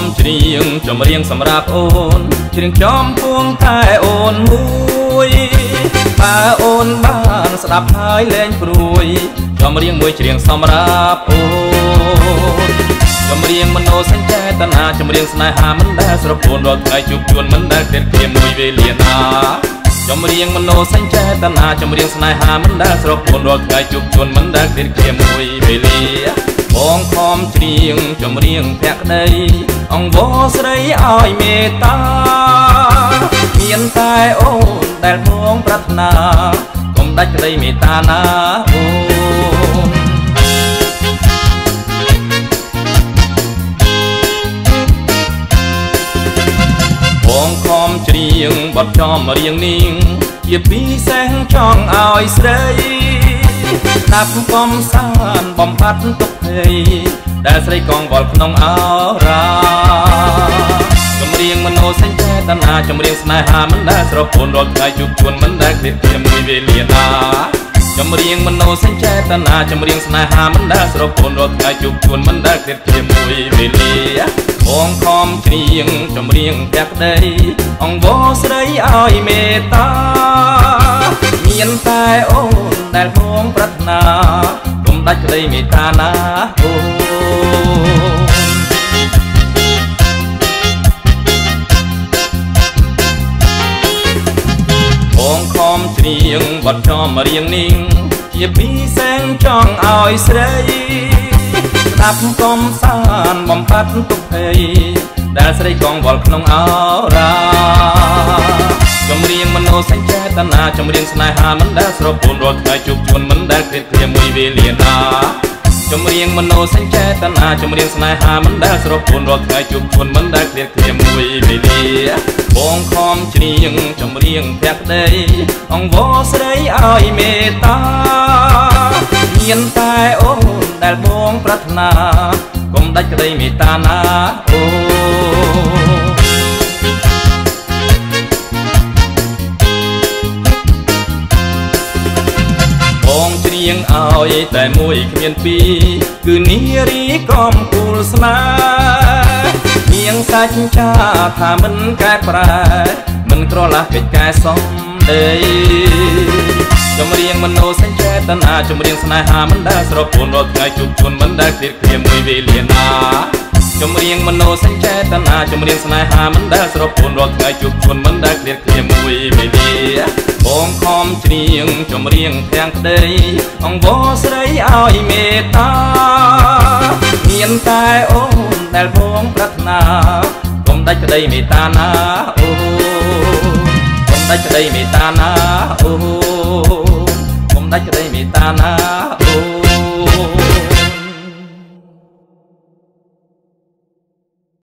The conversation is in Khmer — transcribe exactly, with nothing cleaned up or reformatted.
ច្រៀងចម្រៀងសម្រាប់អូនច្រៀងចំពួងតែអូនមួយបើអូនបានស្ដាប់ហើយលែងព្រួយចម្រៀងមួយច្រៀងសម្រាប់អូនចម្រៀងមโนសញ្ចេតនាចម្រៀងស្នេហាមិនដែលស្រពោនរាល់ថ្ងៃជួបជូនមិនដែលគិតគៀមមួយវេលាណាចម្រៀងមโนសញ្ចេតនាចម្រៀងស្នេហាមិនដែលស្រពោនរាល់ថ្ងៃជួបជូនមិនដែលគិតគៀមមួយវេលាបងខំច្រៀងចម្រៀងភក្តីអង្វរស្រីឲ្យមេត្តាមានតែអូនដែលបងប្រាថ្នាកុំដាច់ក្តីមេត្តាណាអូនបងខំច្រៀងបទចម្រៀងនេះជាពិសេសចង់ឲ្យស្រីស្ដាប់កំសាន្តបំបត្តិទុក្ខភ័យដែលស្រីកងវល់ក្នុងអរ៉ាចម្រៀងមโนសញ្ចេតនាចម្រៀងស្នេហាមិនដែលស្រពោនរាល់ថ្ងៃជួបជូនមិនដែលគិតគៀមមួយវេលាណាចម្រៀងមโนសញ្ចេតនាចម្រៀងស្នេហាមិនដែលស្រពោនរាល់ថ្ងៃជួបជូនមិនដែលគិតគៀមមួយវេលាបងខំច្រៀងចម្រៀងភក្តីអង្វរស្រីឲ្យមេត្តាមានតែអូនដែលបងប្រាថ្នាកុំដាច់ក្តីមេត្តាណាអូនបងខំច្រៀងបទចម្រៀងនេះជាពិសេសចង់ឲ្យស្រីស្ដាប់កំសាន្តបំបត្តិទុក្ខភ័យដែលស្រីកងវល់ក្នុងអរ៉ាចម្រៀងមโนសញ្ចេតនាចម្រៀងស្នេហាមិនដែលស្រពោនរាល់ថ្ងៃជួបជូនមិនដែលគិតគៀមមួយវេលាណាចម្រៀងមโนសញ្ចេតនាចម្រៀងស្នេហាមិនដែលស្រពោនរាល់ថ្ងៃជួបជូនមិនដែលគិតគៀមមួយវេលាបងខំច្រៀងចម្រៀងភក្តីអង្វរស្រីឲ្យមេត្តាមានតែអូនដែលបងប្រាថ្នាកុំដាច់ក្តីមេត្តាណាអូបងច្រៀងឲ្យតែមួយគ្មានពីរគឺនារីកំពូលស្នេហ៍នាងសច្ចាថាមិនកែប្រែមិនក្រឡាស់កិច្ចកែសំដីចម្រៀងមโนសញ្ចេតនាចម្រៀងស្នេហាមិនដែលស្រពោនរាល់ថ្ងៃជួបជូនមិនដែលគិតគៀមមួយវេលាណាចម្រៀងមโนសញ្ចេតនាចម្រៀងស្នេហាមិនដែលស្រពោនរាល់ថ្ងៃជួបជូនមិនដែលគិតគៀមមួយវេលាបងខំច្រៀងចម្រៀងទាំងក្តីអង្វរស្រីឲ្យមេត្តាមានតែអូនដែលបងប្រាថ្នាកុំដាច់ក្តីមេត្តាណាអូកុំដាច់ក្តីមេត្តាណាអូកុំដាច់ក្តីមេត្តាណាអូ